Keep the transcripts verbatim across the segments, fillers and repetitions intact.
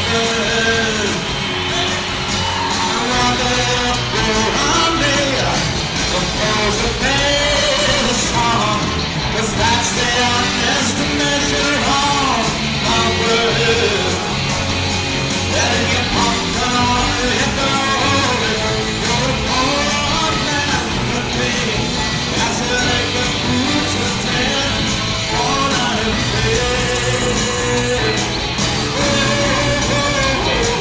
Oh,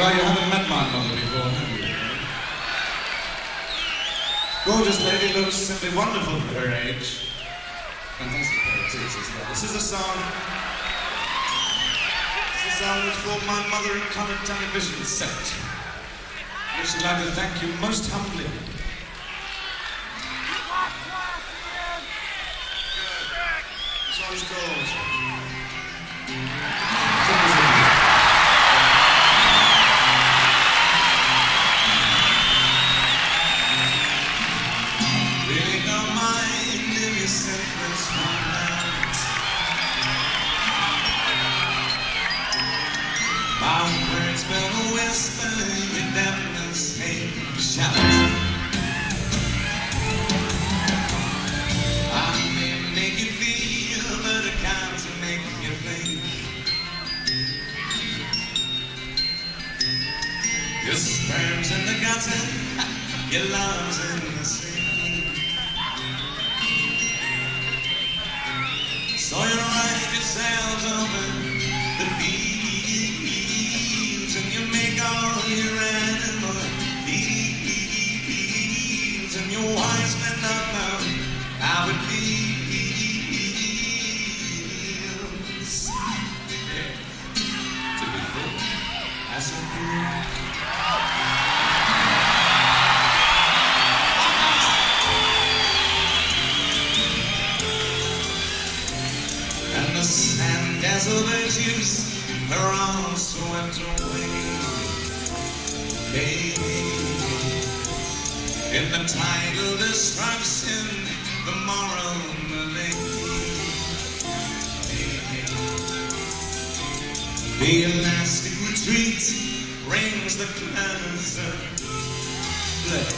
Well, you haven't met my mother before, have you? Gorgeous lady, looks simply wonderful for her age. Fantastic pair of tits as well. This is a song. This is a song that's called My Mother in Colored Television Set. I should like to thank you most humbly. This one's called. Really don't mind if you sing this one out. My words been a whisper, you never say shout. I may make you feel, but I can't make you think. Your sperm's in the gutter, your love's in the sea. So you write yourselves over the fields and you make all your animal deeds and your wise men not know how it feels. Yeah. To be full as a fool. And the sand dazzlers use her arms swept away. Baby, in the tidal destruction, the moral malady. The elastic retreat rings the clouds of blood.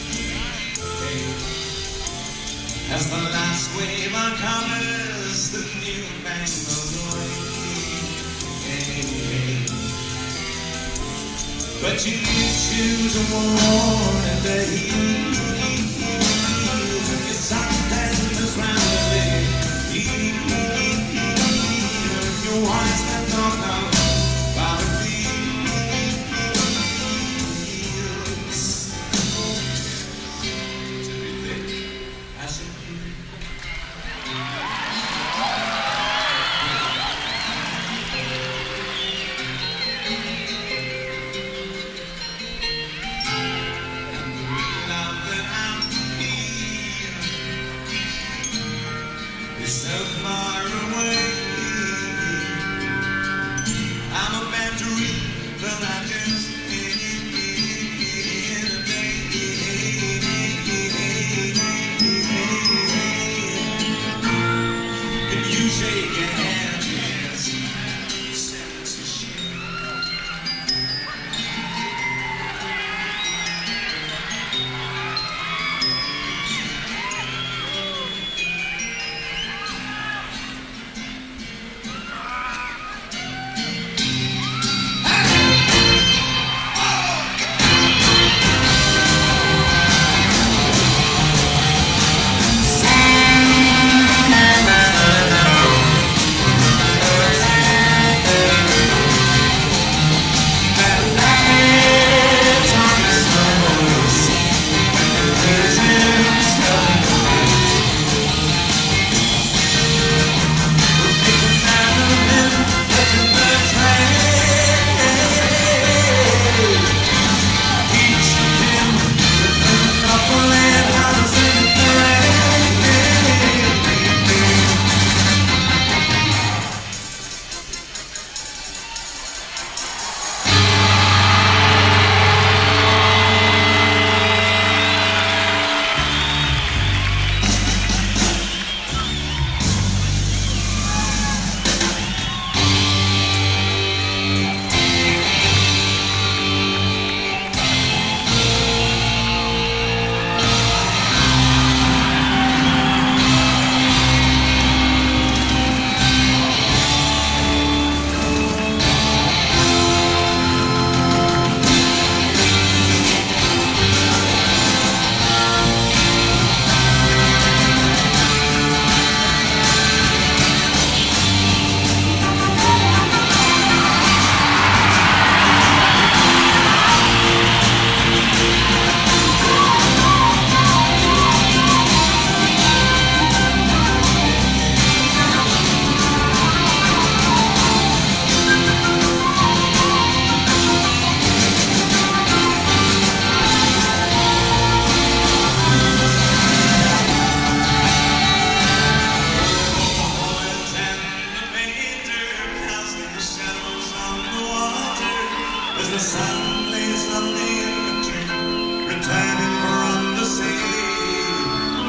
As the last wave uncovers the new fangled way. But you choose a war and the heat, and your sometimes round the leg. Your wise men don't know how it feels to be thick as a love that I'm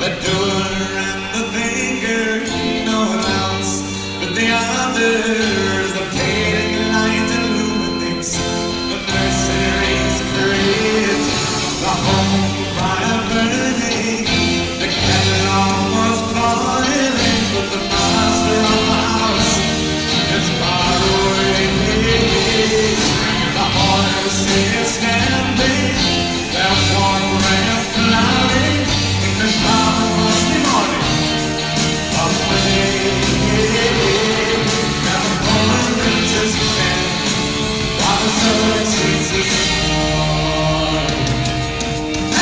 The doer and the thinker, no one else but the others. The fading light illuminates the mercenaries' parade. The home fire burning, the kettle was boiling, but the master of the house is far away. The horse is stamping, their warm rain clouding in the calm musty morning of May. Now the Poland enters the pen, while the sun sees the sun.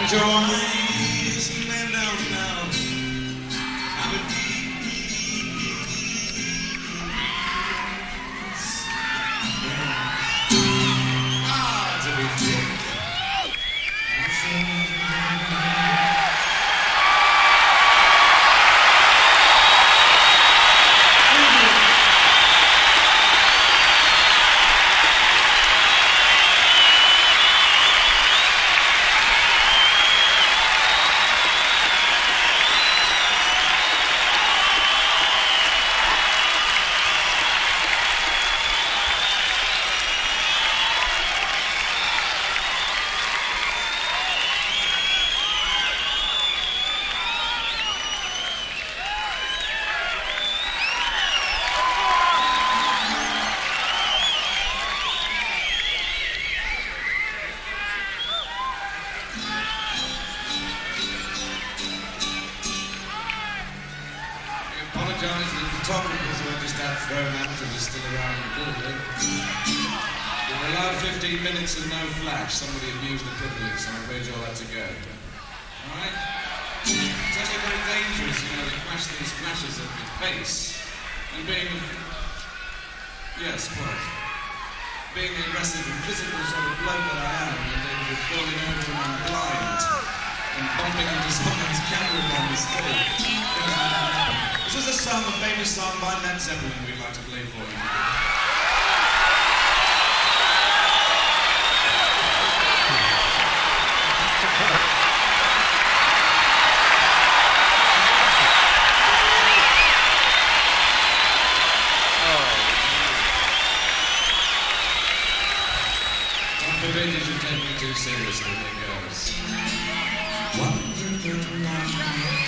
eyes man down now. I'm a ah, it's a big thing. Apologise to the photographers who I just had thrown out and are still around the building. We were allowed fifteen minutes of no flash. Somebody abused the privilege, so I'm afraid you all had to go. Alright? It's actually very dangerous, you know, to flash these flashes at your face. And being... Yes, quite. Being the aggressive and physical sort of bloke that I am, and then you're falling over and I'm blind, and bumping into someone's camera on the stage. This is a song, a famous song by Led Zeppelin we'd like to play for you. God forbid you should take me too seriously, it goes. Wonderful life.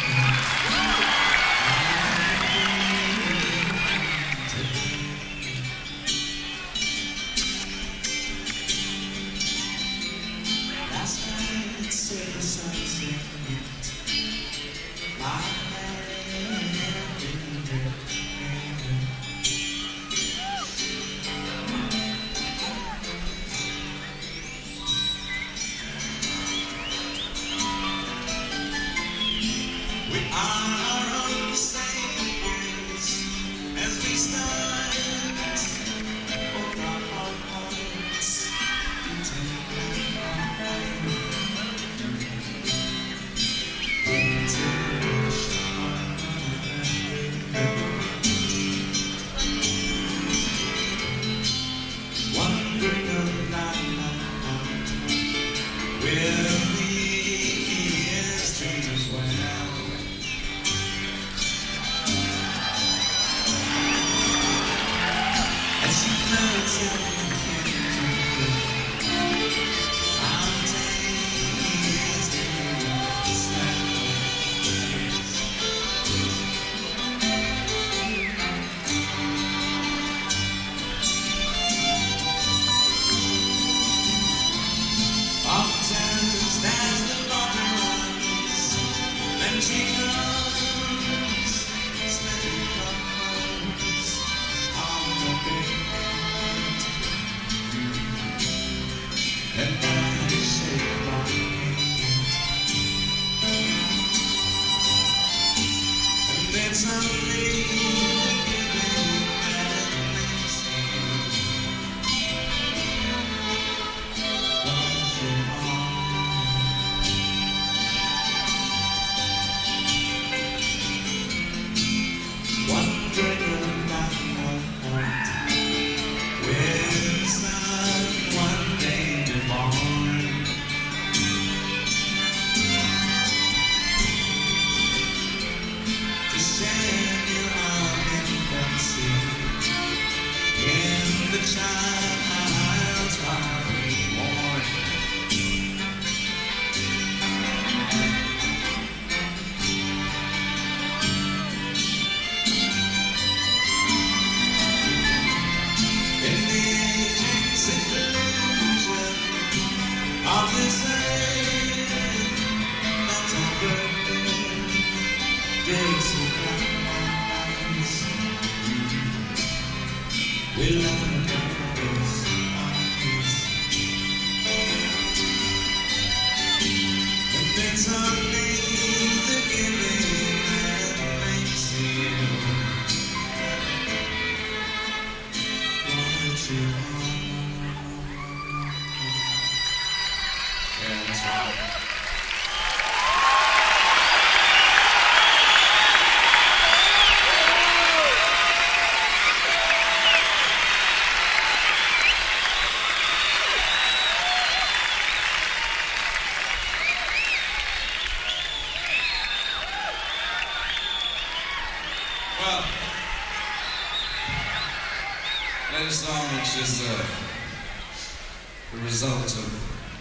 Often stand Well, latest song, which is uh, the result of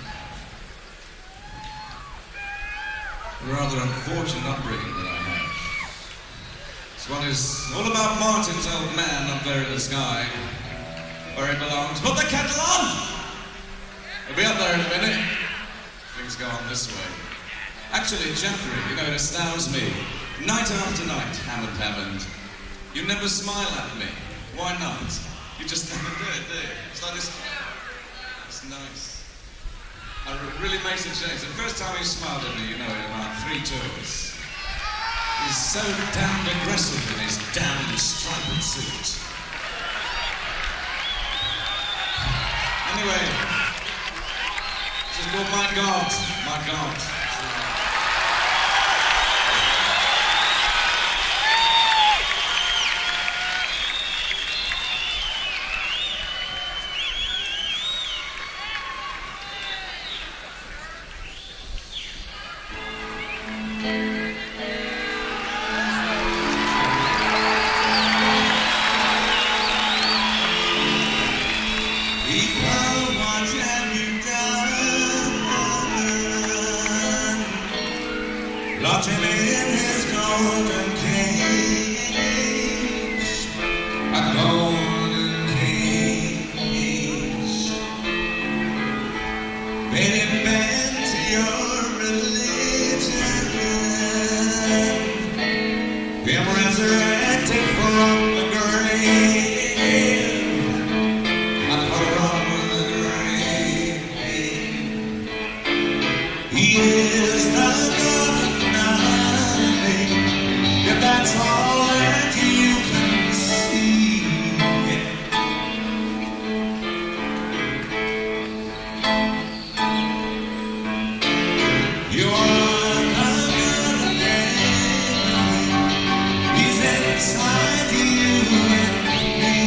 a rather unfortunate upbringing that I had. This one is all about Martin's old man up there in the sky, where he belongs. Put the kettle on! He'll be up there in a minute. Things go on this way. Actually, Jeffrey, you know, it astounds me. Night after night, Hammond Hammond, you never smile at me. Why not? You just never do it, do you? It's like this. It's nice. It really makes a change. The first time he smiled at me, you know, in about three tours. He's so damned aggressive in his damned striped suit. Anyway, this is called My God, My God. Locked him in his golden cage, a golden cage. Made him bend to your religion, him resurrected from the grave, from the grave. He is the God. If that's all that you can see, you are not he's inside you and me.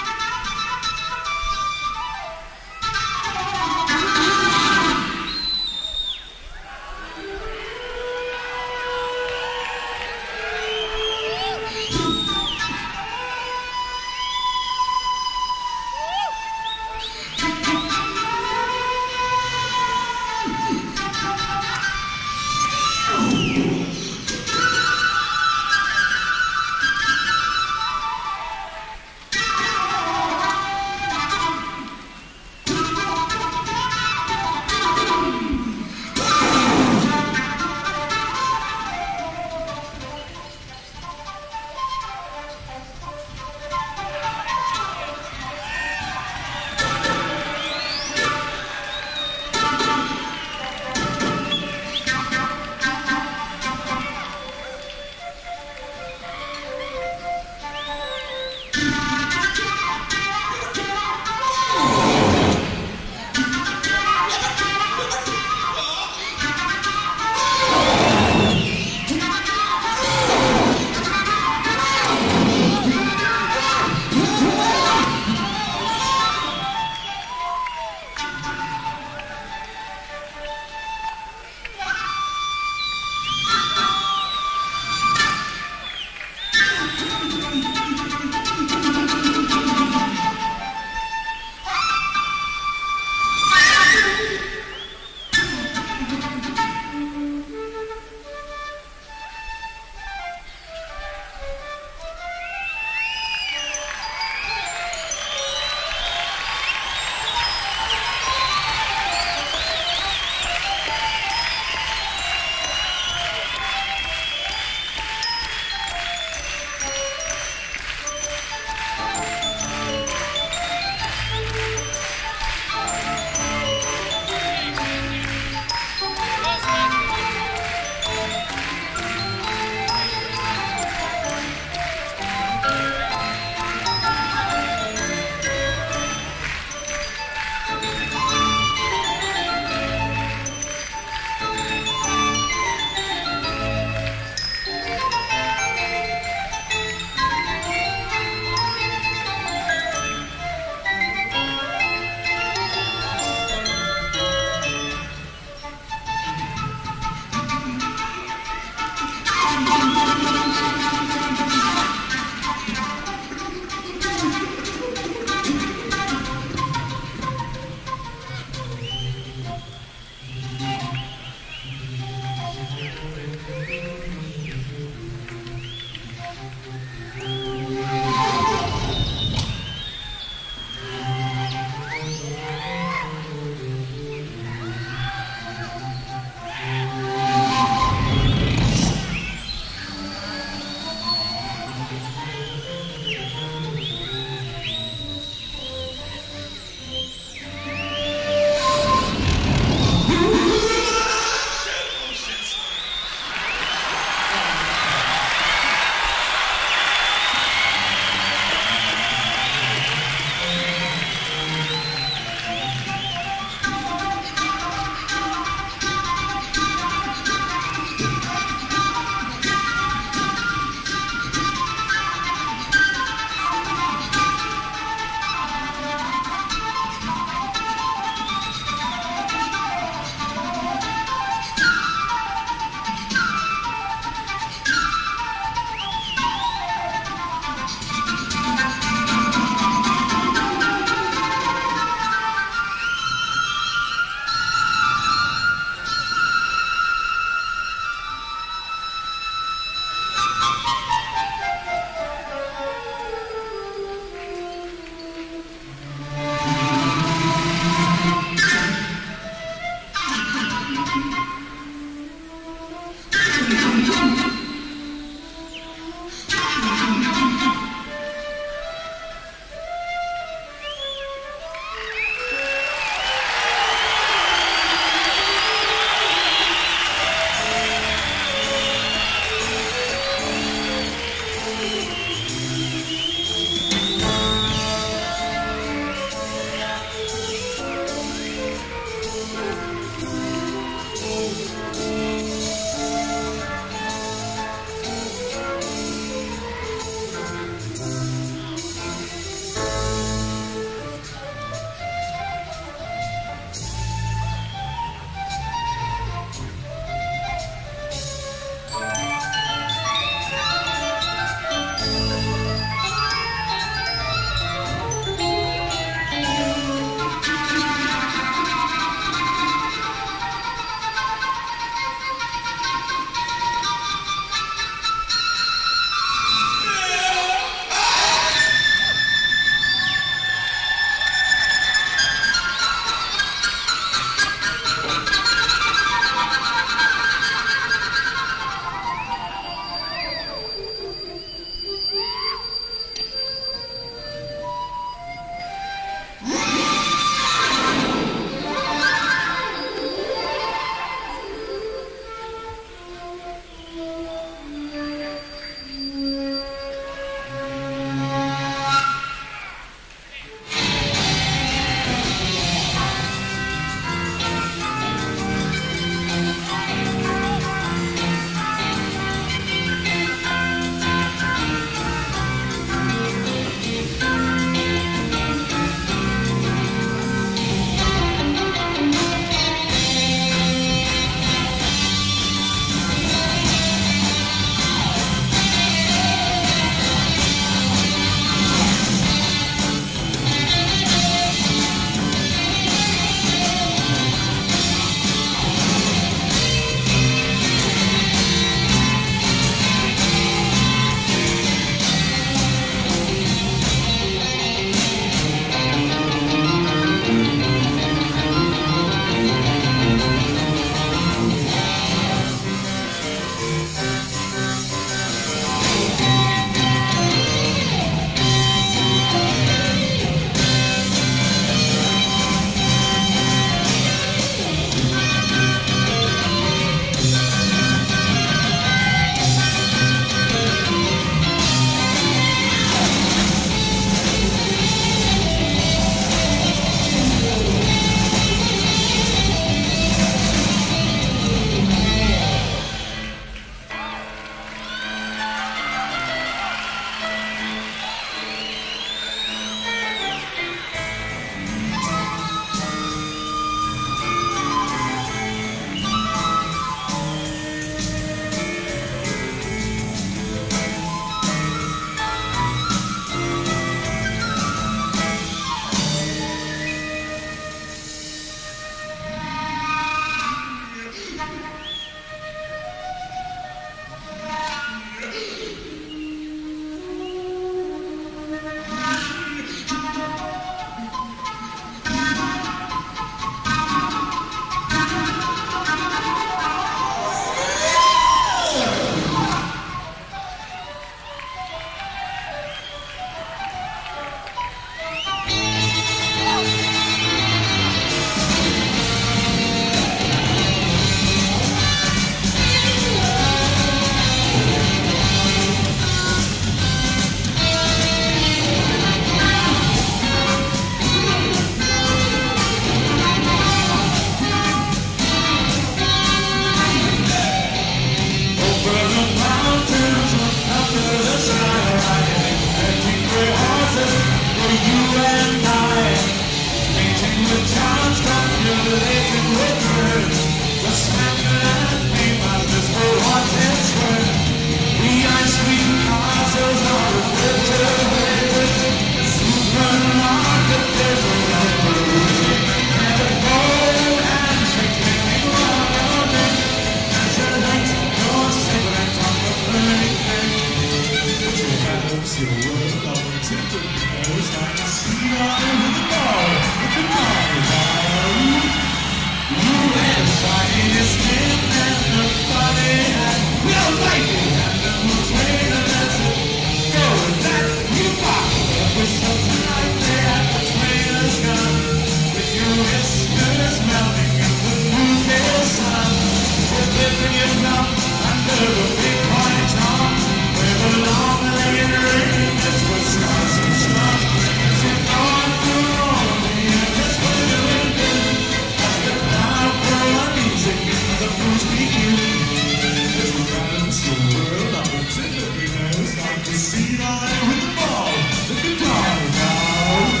for you and I, painting with towns, populating with birds, the splendor and fame of this for what it's worth. The ice cream castles are refrigerated, the supermarket there's a revolution, and the gold handshake making round your neck, as you light your cigarette on the burning deck. Perhaps your world of tender knows like a sea on with the ball, with the ball down. You had a shiny skin and a funny hat, well, baby, and the moon's made a mess. Go with that, you rock, a whistle tonight there, the train is gone, with your whiskers melting in the noonday sun. We're lifting you up under the big white drum, where the long-legged ring is with scars and strung. As you're going through all the years, that's what it will do. As the cloud grow uneasy, the blues begin. As we balance the world of the tender winners, like the sea lion with the ball, the guitar now.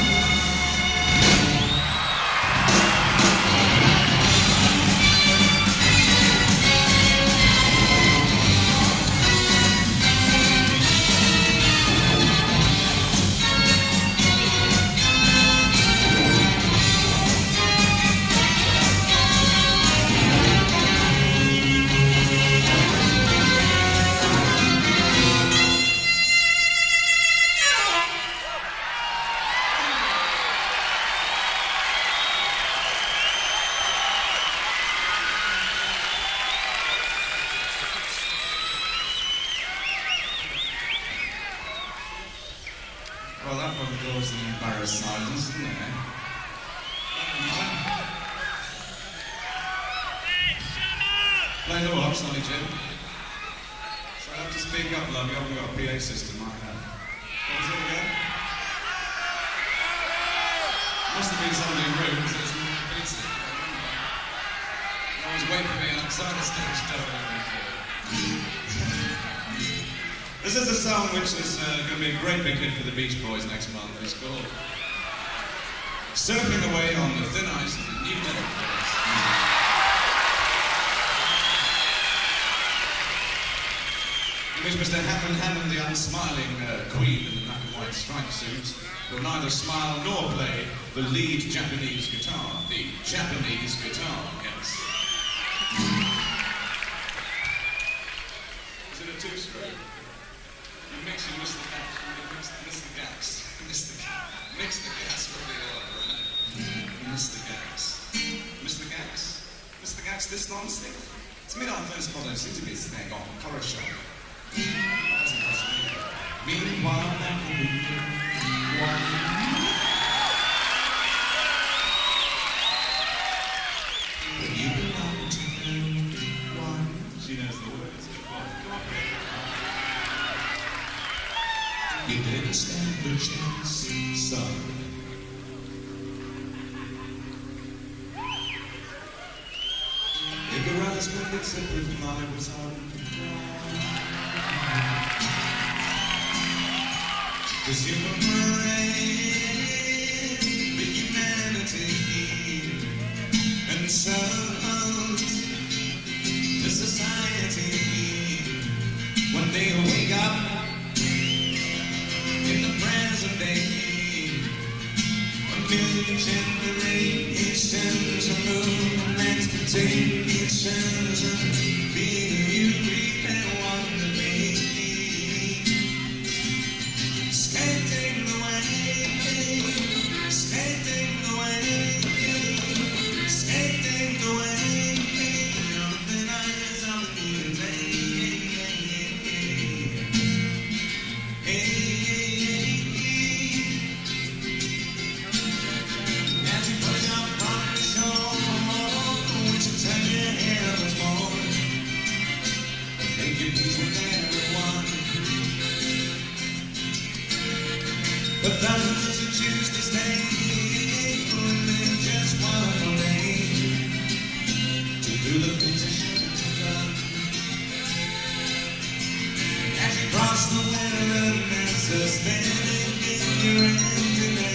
Well, that one goes in embarrassed silence, isn't it? Play the what, Sonny Jim? So I have to speak up, love. You haven't got a P A system like that. What was it again? Must have been somebody rude, because it's not pizza. I was waiting for me outside the stage door. This is a song which is uh, going to be a great big hit for the Beach Boys next month. It's called Surfing Away on the Thin Ice of the New Metal Place. In which Mister Hammond Hammond, the unsmiling uh, queen in the black and white striped suit, will neither smile nor play the lead Japanese guitar. The Japanese guitar, yes. Is it a two-stroke? You mix, you miss the gas, you mix, miss the gas, miss the gas, mix the gas with the oil, right? You miss the gas, miss the gas, miss the gas this non-stick. It's made on first photo, seems to be this thing on horror show. Meanwhile, that will be one. You belong to one. She knows the words. Go on, you didn't stand a chance, son. If your eyes were except if mine was hard to cry. Cause you were brave, the humanity, and servant to society. One day you wake up in the present day, a million generations remove an expectation, being you prepare one to be. Skating the way, skating the way, skating the way, on the thin ice of the new day. As you push up from the shore, which you turn your head was born, make your peace with everyone. But those who choose to stay will live just one day to do the things you should have done. As you cross the wilderness, suspended in your emptiness.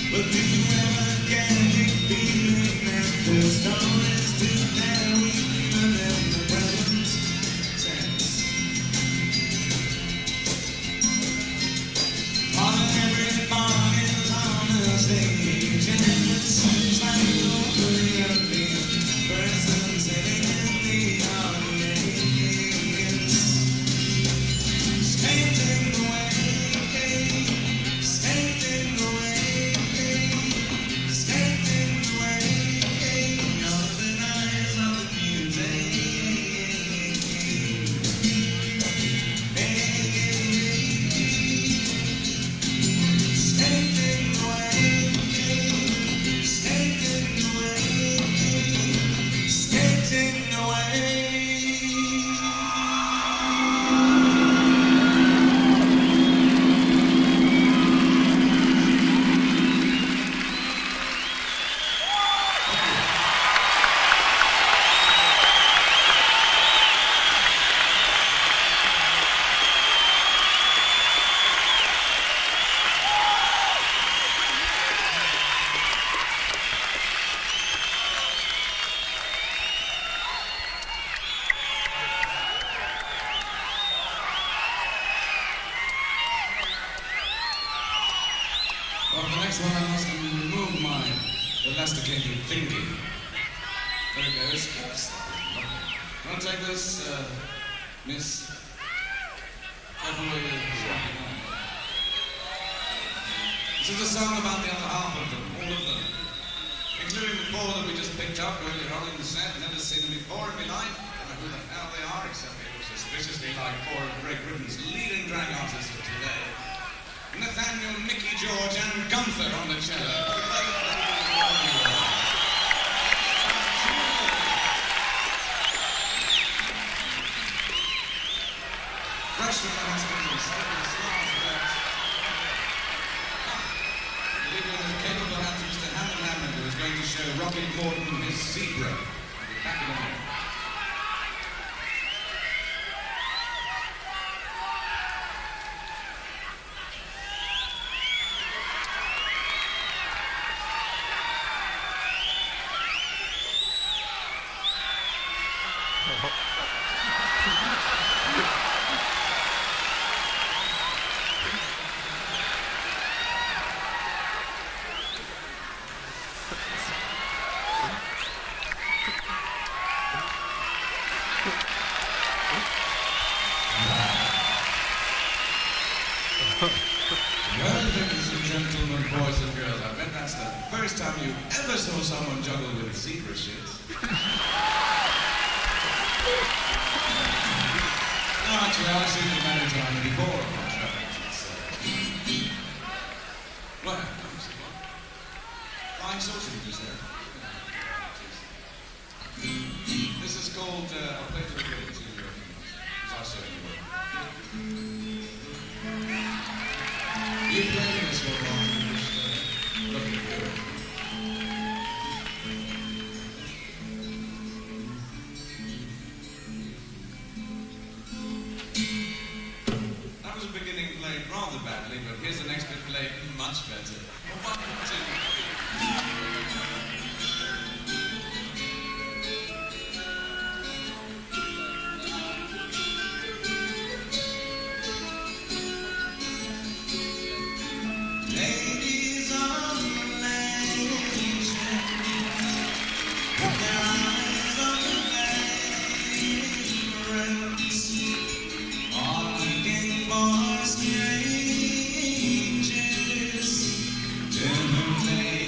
But do you ever get the feeling that the stories to tell even in the present tense? On every morning is on a stage, and it seems like you're really a big person sitting in the audience, skating away, skating away. Well, the next one I must remove my elasticated thinking. There it goes. Want to take this, uh, Miss? This is a song about the other half of them, all of them, including the four that we just picked up earlier on in the set. Never seen them before in my life. I don't know who the hell they are, except they look suspiciously like four of Great Britain's leading drag artists of today. Nathaniel, Mickey George, and Gunther on the cello. Fresh from the hospital, slightly slaughtered, but leaving in the capable hands of Mister Hammond Hammond, who is going to show Rocket Morton his zebra. Back in a minute. Well, ladies and gentlemen, boys and girls, I bet that's the first time you ever saw someone juggle with zebra shit. No, actually, I've seen it many times before. What happens? Flying sausages there. This is called, uh, I'll play through it to you, because I said it would. You played this one long, just uh, looking for it. That was a beginning played rather badly, but here's the next bit played much better. One, two, three. Ladies on the lane, with their eyes on the lanes, are looking for strangers to whom they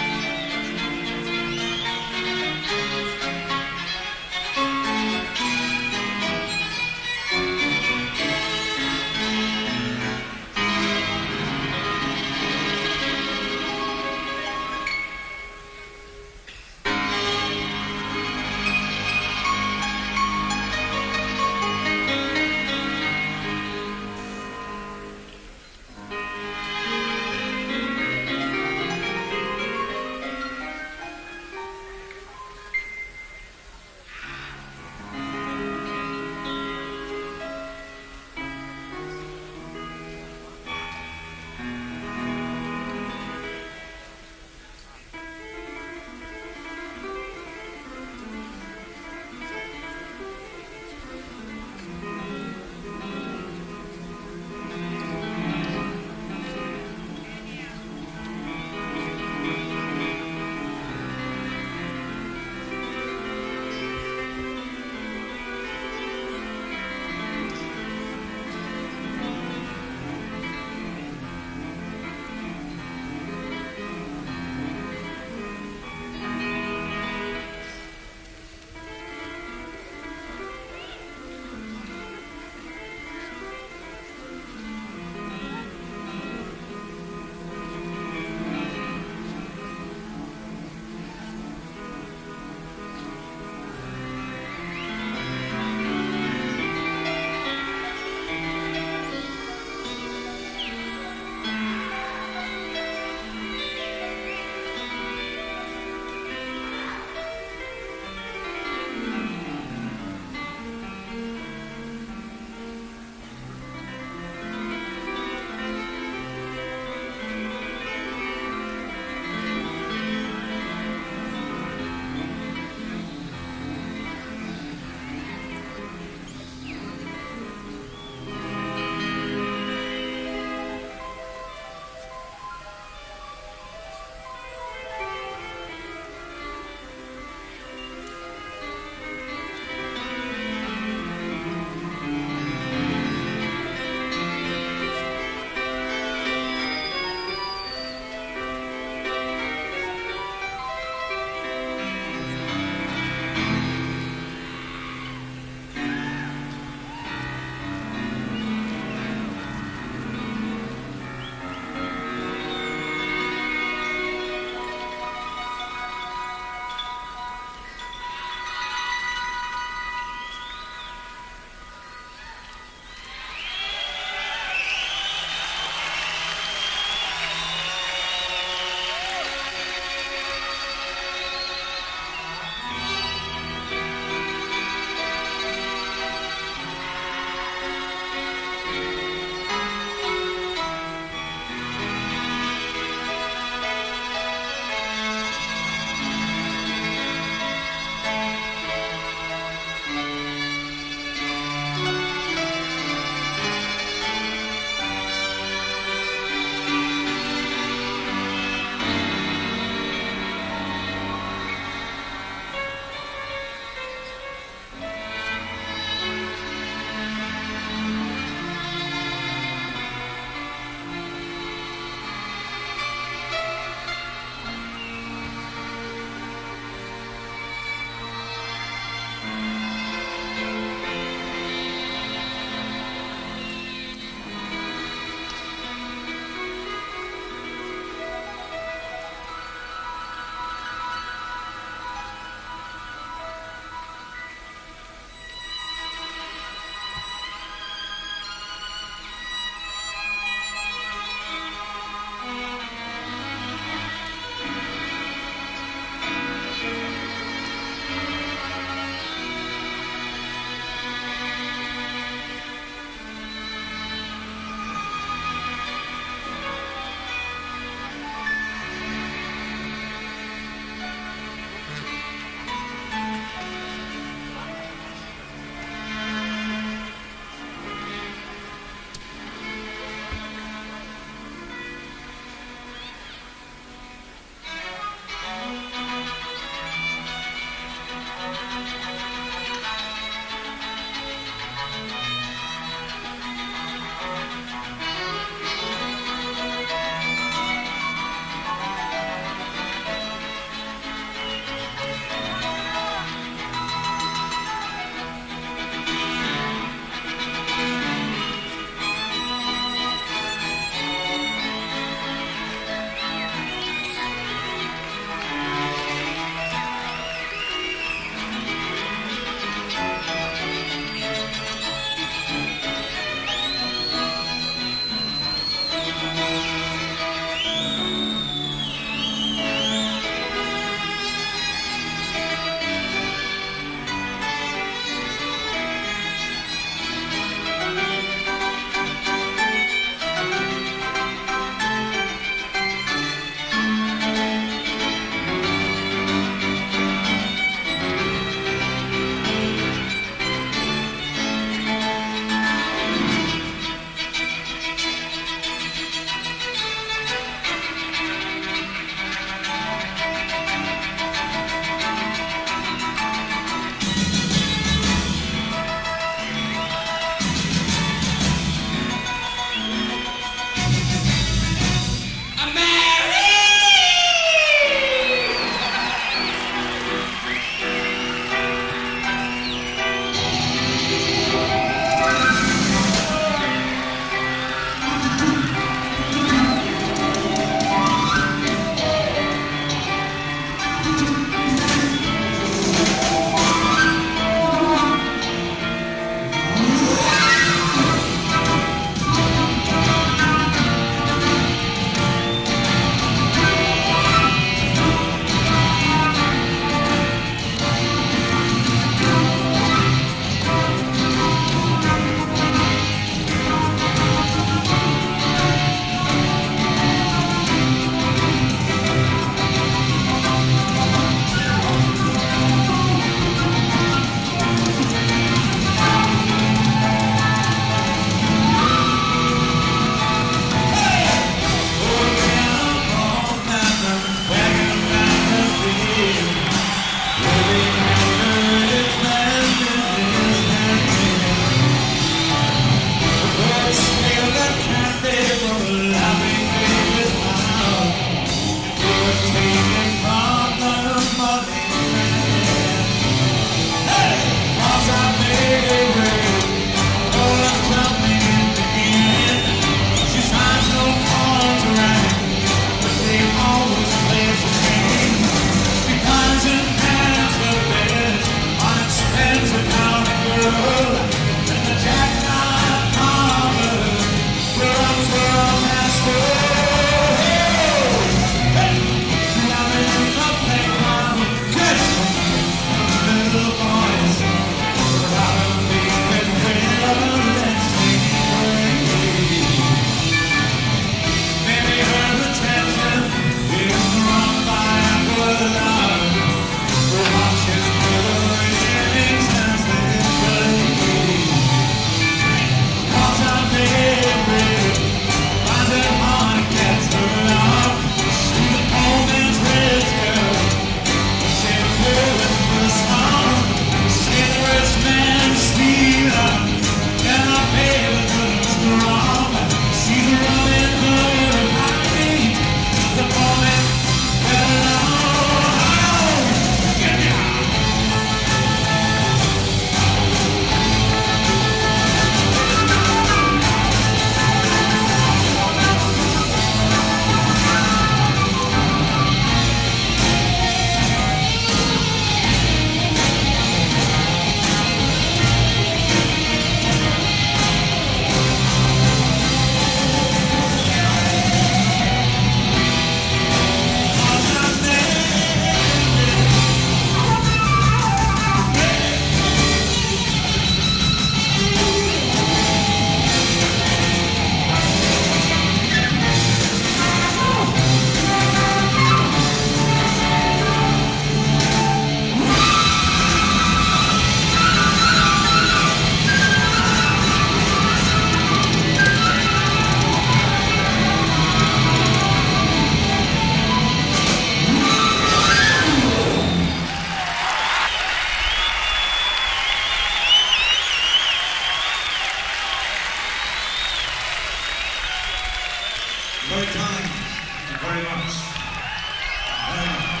Very kind. Thank you very much. Very much.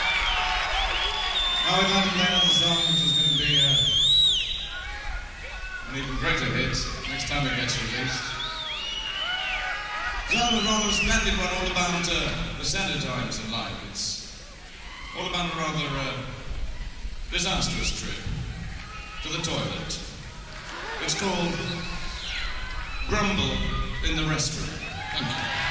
Now we're going to play another song which is going to be uh, an even greater hit next time it gets released. It's a rather splendid one all about uh, the sadder times in life. It's all about a rather uh, disastrous trip to the toilet. It's called Grumble in the Restroom. Thank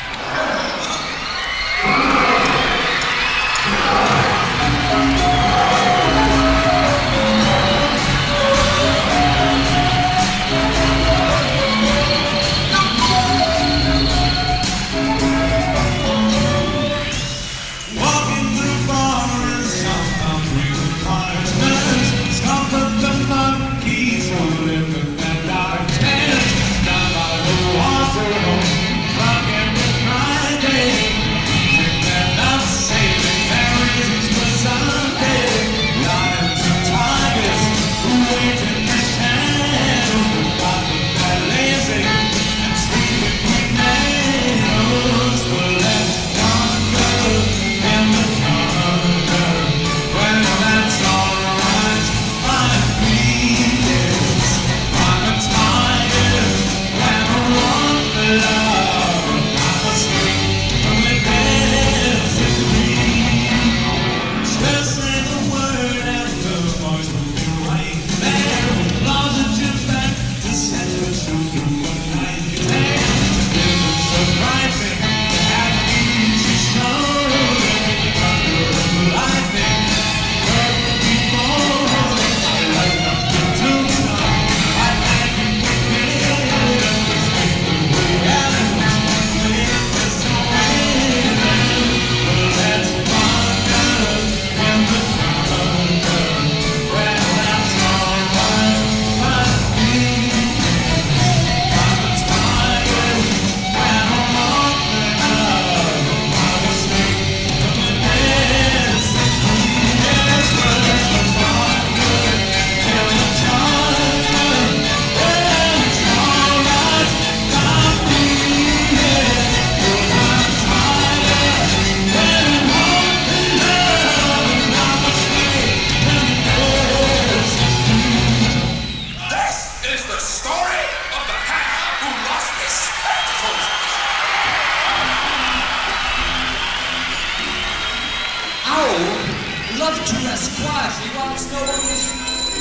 Love to rest quietly whilst no one was...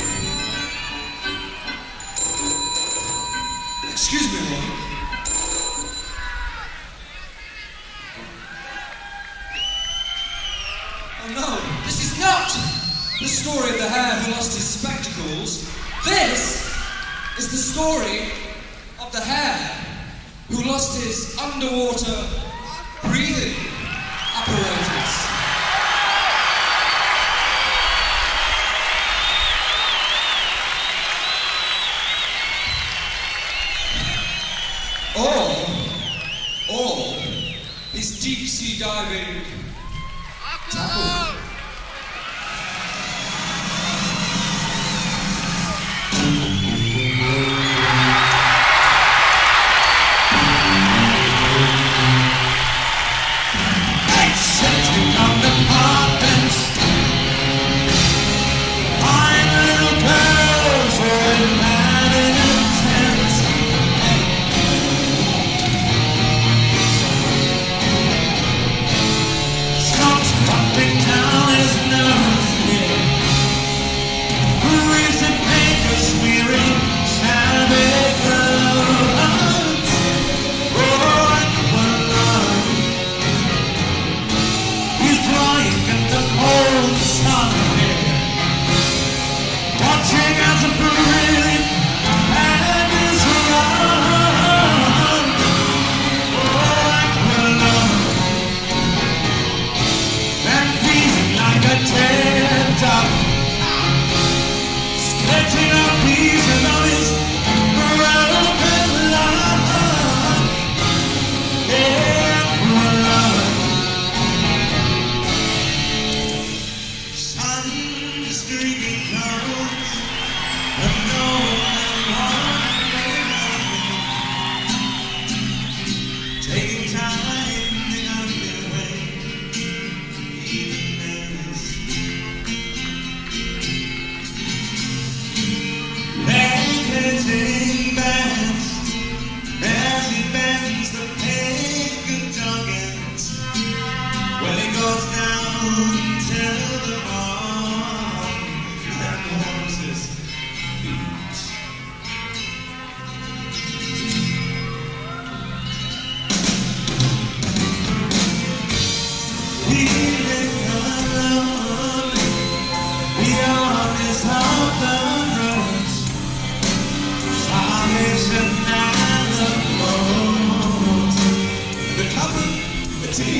Excuse me, Roy. Oh no, this is not the story of the hare who lost his spectacles. This is the story of the hare who lost his underwater breathing apparatus. Or, or his deep sea diving tackle. Down eternity.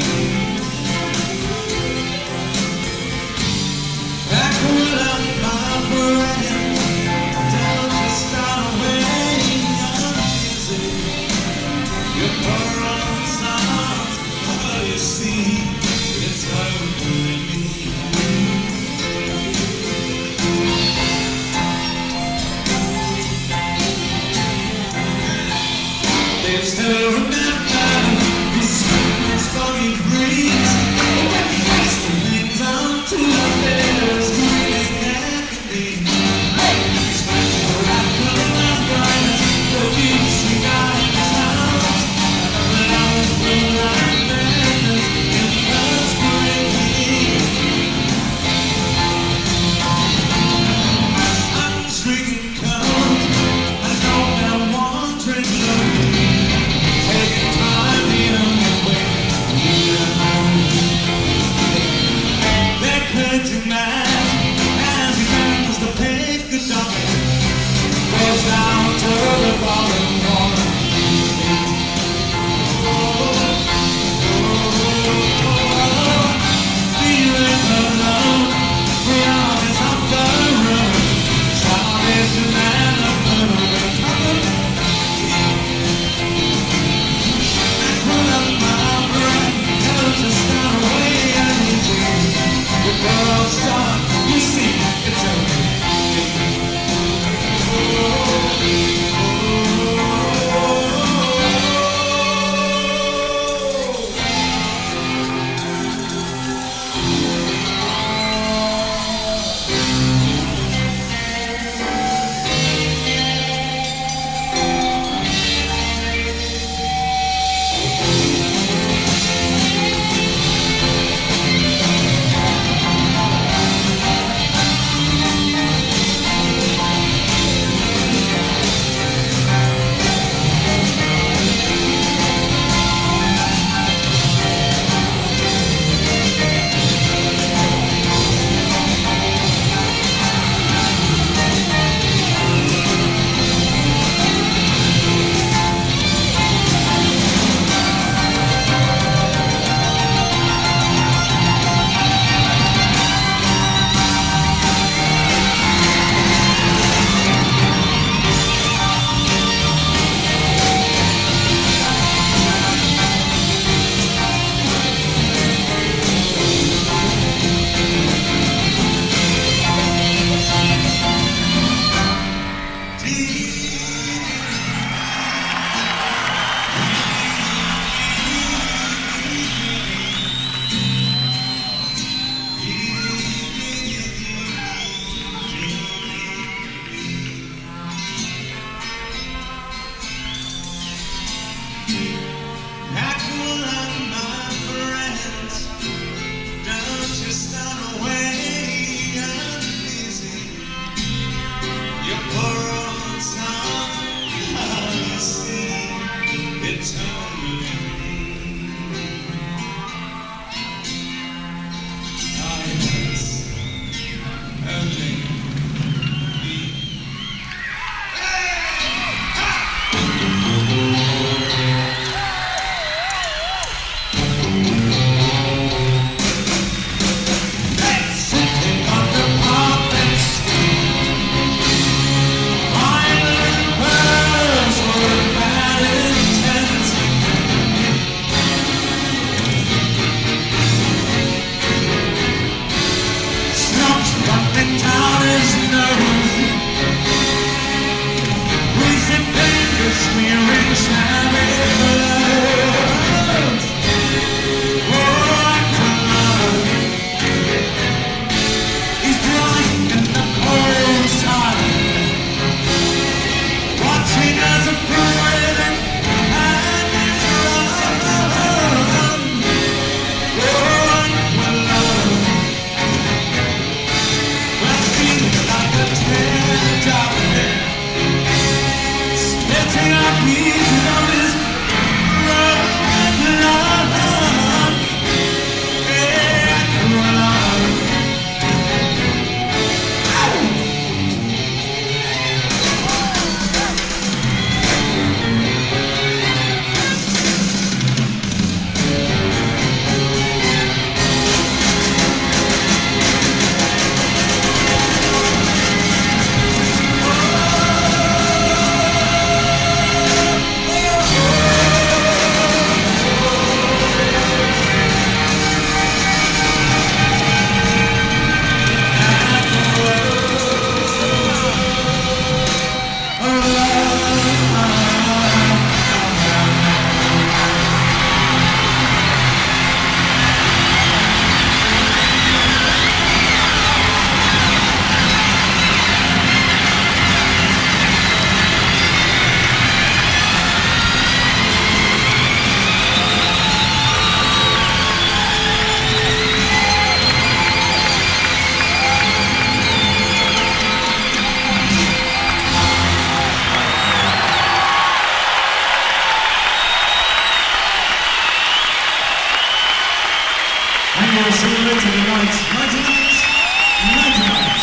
Back when I'm my friend, don't you start away uneasy. You burn on the stars, but you see, it's over me. They still remember these screams from your breeze. we'll see you later tonight. Nighty night. Nighty night.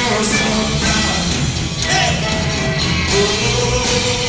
for some time. Hey! Oh,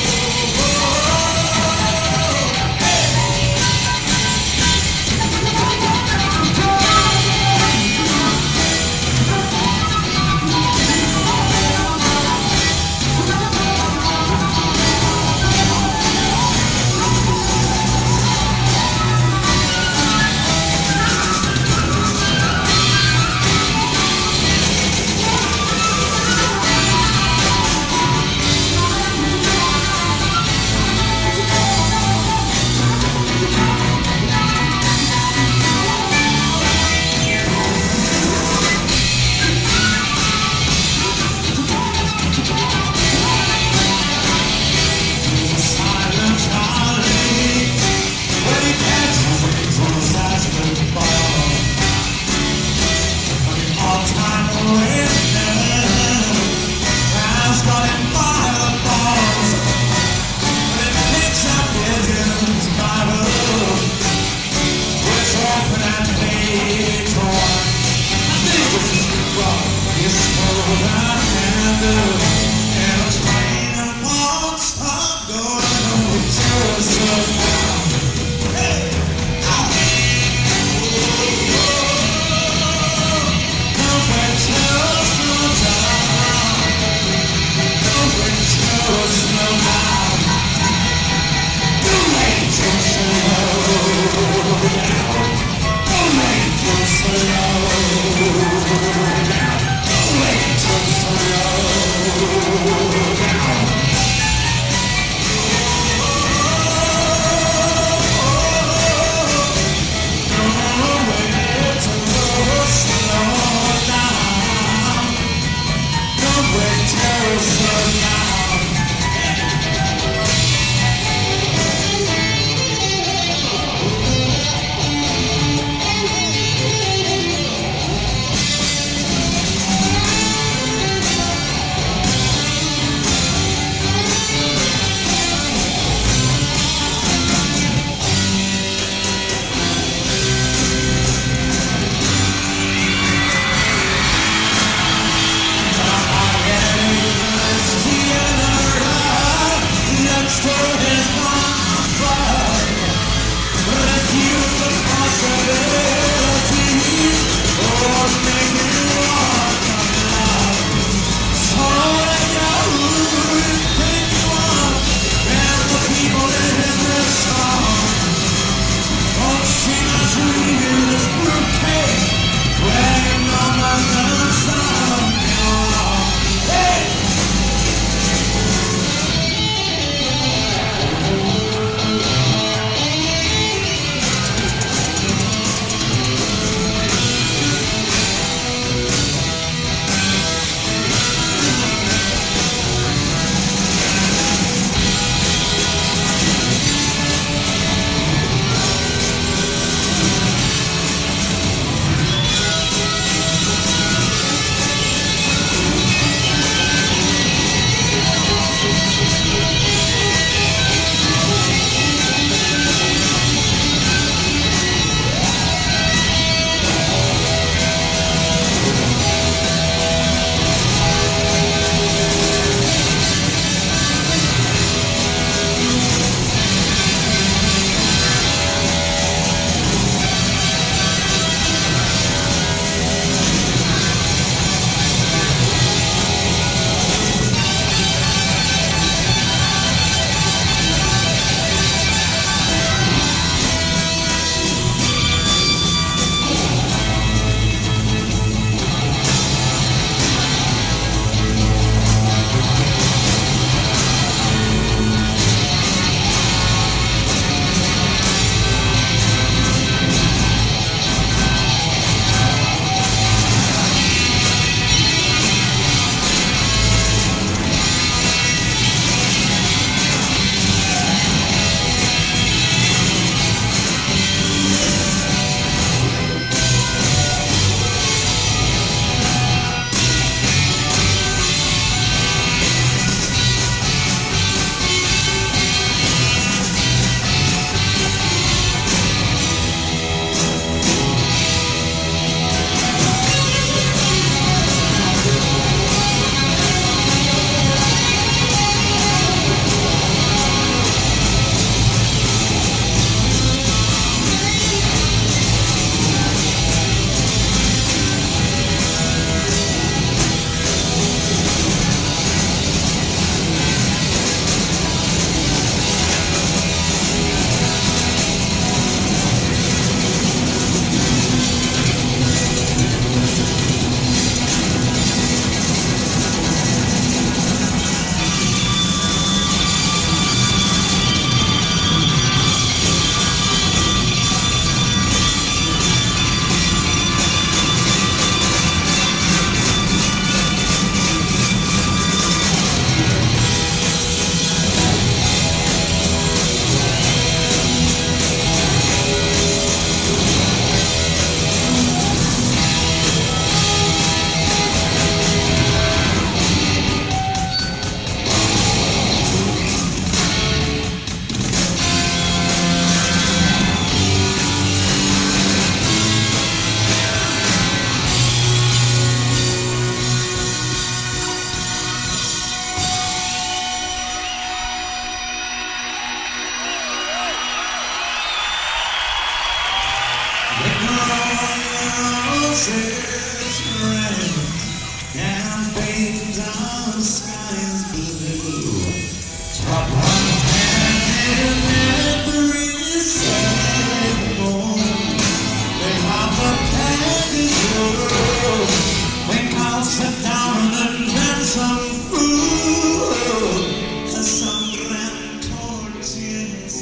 the sky is blue. Top one hand in every syllable. They have a package road. Think I'll sit down and get some food. Some grand tortillas.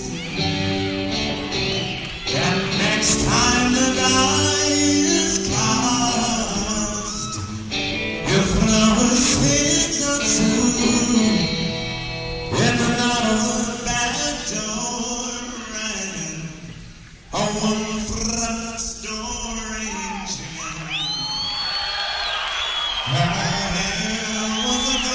And next time the die is cast, you throw a six or two in and out of the back door, and a one front story jam. There was a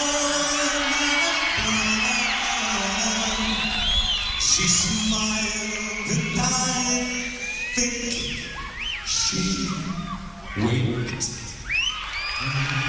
girl, she smiled and I think she winked.